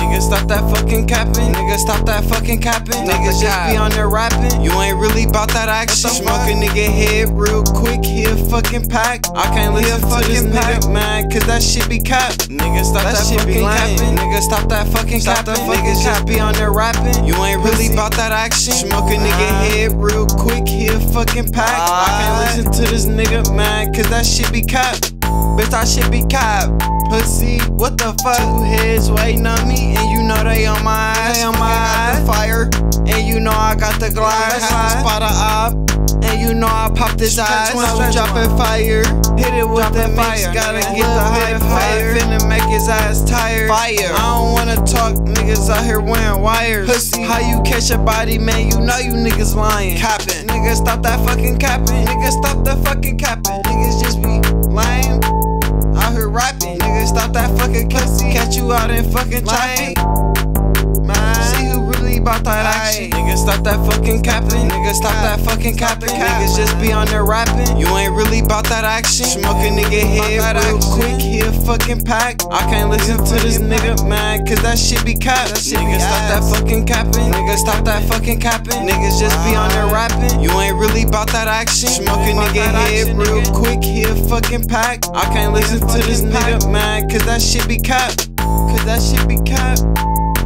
Nigga, stop that fucking capping. Nigga, stop that fucking capping. Niggas just be on there rapping. You ain't really bout that action. Smoke a nigga head real quick. He a fucking pack. I can't listen to this nigga, man, cause that shit be cap. Nigga, stop that fucking capping. Nigga, stop that fucking capping. Niggas just be on there rapping. You ain't really bout that action. Smoke a nigga head real quick. He a fucking pack. I can't listen to this nigga, man, cause that shit be cap. Bitch, that shit be cap. Pussy, what the fuck? 2 heads waiting on me, and you know they on my ass. They on my ass. Fire, and you know I got the glass. Spot a op, and you know I pop this ass. When we dropping fire, hit it with the mix. Gotta get the high fire. Finna make his ass tired. Fire. I don't wanna talk, niggas out here wearing wires. Pussy, how you catch a body, man? You know you niggas lying. Cappin', nigga, stop that fucking capping. Nigga, stop that fucking capping. Niggas just be lame. Out here rapping, nigga, stop that fucking pussy. Catch you out in fucking traffic, man. See who really bout that action. Nigga, stop that fucking capping. Nigga, stop that fucking capping. Niggas just be on there rapping. You ain't really bout that action. Smoke a nigga head real quick. He a fucking pack. I can't listen to this nigga, man, cause that shit be cap. Nigga, stop that fucking capping. Nigga, stop that fucking capping. Niggas just be on there rapping. You ain't really bout that action. Smoke a nigga head real quick. He a fucking pack. I can't listen to this nigga, man, cause that shit be cap. Cause that shit be cap.